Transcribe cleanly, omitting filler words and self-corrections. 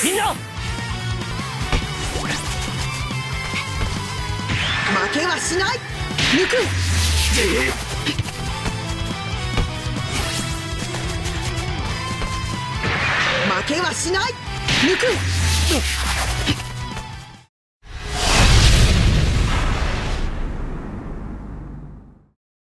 みんな負けはしない。抜く。負けはしない。抜く。